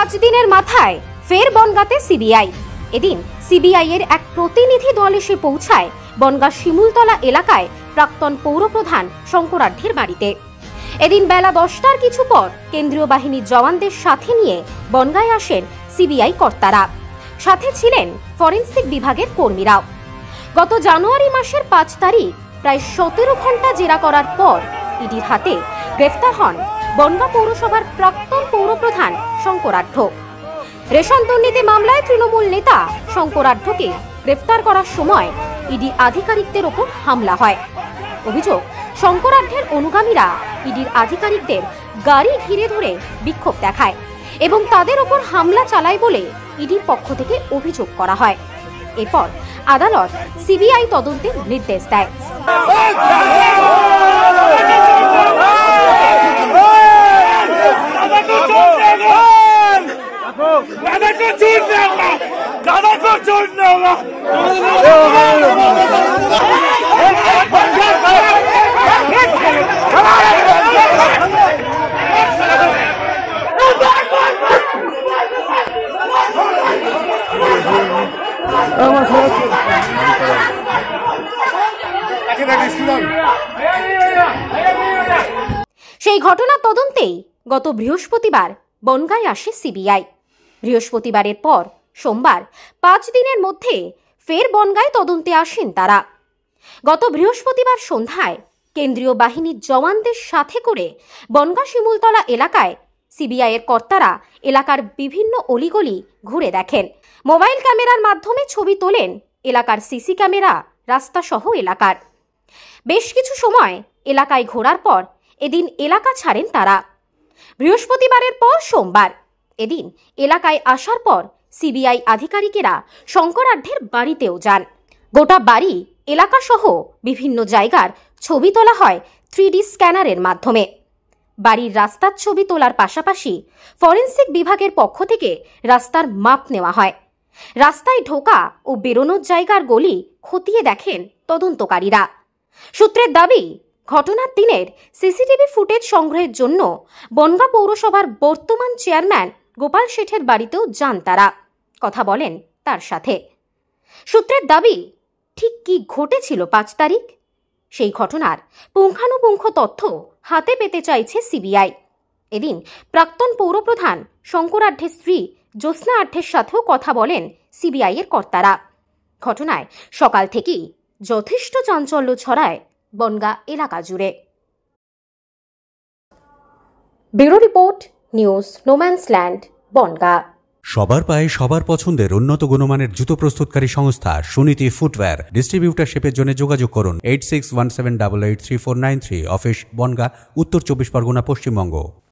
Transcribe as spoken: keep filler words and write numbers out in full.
পাঁচ দিনের মাথায় ফের বনগাঁতে সিবিআই। এদিন সিবিআই এর এক প্রতিনিধি দল এসে পৌঁছায় বনগাঁ শিমুলতলা এলাকায় প্রাক্তন পৌরপ্রধান শঙ্করাঢ্যের বাড়িতে। এদিন বেলা দশটার কিছু পর কেন্দ্রীয় বাহিনীর জওয়ানদের সাথে নিয়ে বনগাঁয় আসেন সিবিআই কর্তারা, সাথে ছিলেন ফরেনসিক বিভাগের কর্মীরাও। গত জানুয়ারি মাসের পাঁচ তারিখ প্রায় সতেরো ঘন্টা জেরা করার পর ইডির হাতে গ্রেফতার হন বনগাঁ পৌরসভার প্রাক্তন পৌরপ্রধান শঙ্করাঢ্য। রেশন দুর্নীতি মামলায় তৃণমূল নেতা শঙ্করাঢ্যকে গ্রেফতার করার সময় ইডি আধিকারিকদের ওপর হামলা হয়। অভিযোগ, শঙ্করাঢ্যের অনুগামীরা ইডির আধিকারিকদের গাড়ি ঘিরে ধরে বিক্ষোভ দেখায় এবং তাদের ওপর হামলা চালায় বলে ইডির পক্ষ থেকে অভিযোগ করা হয়। এরপর আদালত সিবিআই তদন্তের নির্দেশ দেয়। সেই ঘটনার তদন্তেই গত বৃহস্পতিবার বনগাঁয় আসে সিবিআই। বৃহস্পতিবারের পর সোমবার পাঁচ দিনের মধ্যে ফের বনগাঁয় তদন্তে আসেন তারা। গত বৃহস্পতিবার সন্ধ্যায় কেন্দ্রীয় বাহিনীর জওয়ানদের সাথে করে বনগাঁ শিমুলতলা এলাকায় সিবিআই এর কর্তারা এলাকার বিভিন্ন অলিগলি ঘুরে দেখেন। মোবাইল ক্যামেরার মাধ্যমে ছবি তোলেন এলাকার সিসি ক্যামেরা, রাস্তা সহ এলাকার। বেশ কিছু সময় এলাকায় ঘোরার পর এদিন এলাকা ছাড়েন তারা। বৃহস্পতিবারের পর সোমবার এদিন এলাকায় আসার পর সিবিআই আধিকারিকেরা শঙ্করাঢ্যের বাড়িতেও যান। গোটা বাড়ি এলাকা সহ বিভিন্ন জায়গার ছবি তোলা হয় থ্রি ডি স্ক্যানারের মাধ্যমে। বাড়ির রাস্তার ছবি তোলার পাশাপাশি ফরেনসিক বিভাগের পক্ষ থেকে রাস্তার মাপ নেওয়া হয়। রাস্তায় ঢোকা ও বেরোনোর জায়গার গলি খতিয়ে দেখেন তদন্তকারীরা। সূত্রের দাবি, ঘটনার দিনের সিসিটিভি ফুটেজ সংগ্রহের জন্য বনগাঁ পৌরসভার বর্তমান চেয়ারম্যান গোপাল শেঠের বাড়িতেও যান তারা, কথা বলেন তার সাথে। সূত্রের দাবি, ঠিক কি ঘটেছিল পাঁচ তারিখ সেই ঘটনার পুঙ্খানুপুঙ্খ তথ্য হাতে পেতে চাইছে সিবিআই। এদিন প্রাক্তন পৌরপ্রধান শঙ্করাঢ্যের স্ত্রী জ্যোৎস্না আঢ্যের সাথেও কথা বলেন সিবিআই এর কর্তারা। ঘটনায় সকাল থেকেই যথেষ্ট চাঞ্চল্য ছড়ায় বনগাঁ এলাকা জুড়ে। Bureau report, news no man's land, Bangaon. সবার পায়ে সবার পছন্দের উন্নত গুণমানের জুতো প্রস্তুতকারী সংস্থা সুনীতি ফুটওয়্যার ডিস্ট্রিবিউটারশিপের জন্য যোগাযোগ করুন eight six one seven double eight three four nine three. Office Bangaon, উত্তর চব্বিশ পরগনা, পশ্চিমবঙ্গ।